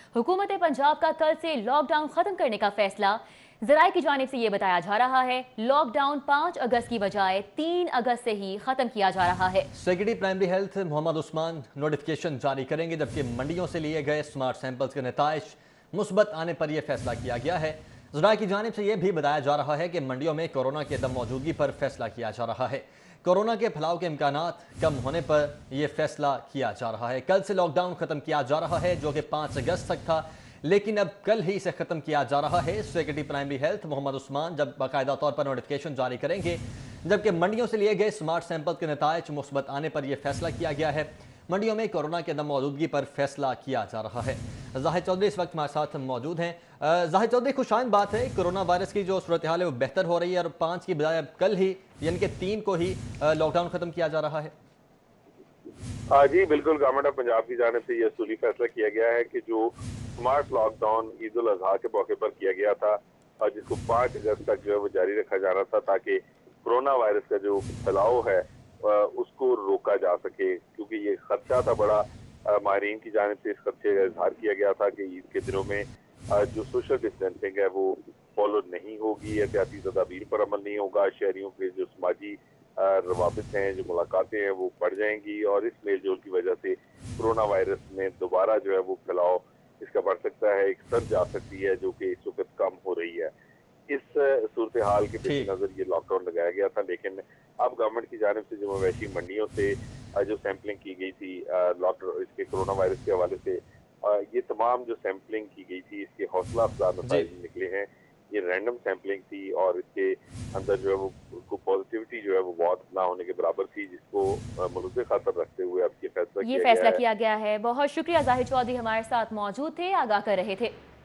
हुकूमत पंजाब का कल से लॉकडाउन खत्म करने का फैसला। जराये की जानिब से ये बताया जा रहा है लॉकडाउन 5 अगस्त की बजाय 3 अगस्त से ही खत्म किया जा रहा है। Secretary primary health Mohammad Usman notification जारी करेंगे, जबकि मंडियों से लिए गए स्मार्ट सैंपल्स के नताइज मुस्बत आने पर यह फैसला किया गया है। जराये की जानिब से यह भी बताया जा रहा है कि मंडियों में कोरोना की अदम मौजूदगी पर फैसला किया जा रहा है। कोरोना के फैलाव के इम्कानात कम होने पर यह फैसला किया जा रहा है। कल से लॉकडाउन खत्म किया जा रहा है, जो कि 5 अगस्त तक था, लेकिन अब कल ही इसे खत्म किया जा रहा है। Secretary primary health Mohammad Usman जब बाकायदा तौर पर नोटिफिकेशन जारी करेंगे, जबकि मंडियों से लिए गए स्मार्ट सैंपल के नताइज मुस्बत आने पर यह फैसला किया गया है। मंडियों में कोरोना की अदम मौजूदगी पर फैसला किया जा रहा है। जाहिद चौधरी इस वक्त हमारे साथ मौजूद हैं। जाहिद चौधरी, खुशाइन बात है, कोरोना वायरस की जो सूरत हाल है वो बेहतर हो रही है और 5 की बजाय कल ही यानी कि 3 को ही लॉकडाउन खत्म किया जा रहा है। जी बिल्कुल, गवर्नमेंट ऑफ पंजाब की जानिब से यह असूली फैसला किया गया है कि जो स्मार्ट लॉकडाउन ईद उल अजहा के मौके पर किया गया था और जिसको 5 अगस्त तक जो है वो जारी रखा जाना था, ताकि कोरोना वायरस का जो फैलाव है उसको रोका जा सके, क्योंकि ये खदशा था बड़ा। माहिरीन की जानिब से इस खदशे का इजहार किया गया था कि ईद के दिनों में जो सोशल डिस्टेंसिंग है वो फॉलो नहीं होगी, एहतियाती तदाबीर पर अमल नहीं होगा, शहरियों के जो समाजी रवाबित हैं, जो मुलाकातें हैं वो बढ़ जाएंगी और इस मेल जोल की वजह से कोरोना वायरस में दोबारा जो है वो फैलाव इसका बढ़ सकता है, एक सर जा सकती है जो कि इस वक्त कम हो रही है। इस सूरत हाल के पेश नजर ये लॉकडाउन लगाया गया था, लेकिन अब गवर्नमेंट की जानिब से जो मवेशी मंडियों से जो सैंपलिंग की गई थी लॉकडाउन इसके कोरोना वायरस के हवाले से, ये तमाम जो सैंपलिंग की गई थी इसके हौसला अफजा नतीजे निकले हैं। ये रैंडम सैंपलिंग थी और इसके अंदर जो है वो पॉजिटिविटी जो है वो बहुत ना होने के बराबर थी, जिसको मलूज़ खातर रखते हुए अब ये फैसला किया गया है। बहुत शुक्रिया जाहिद चौधरी, हमारे साथ मौजूद थे, आगाह कर रहे थे।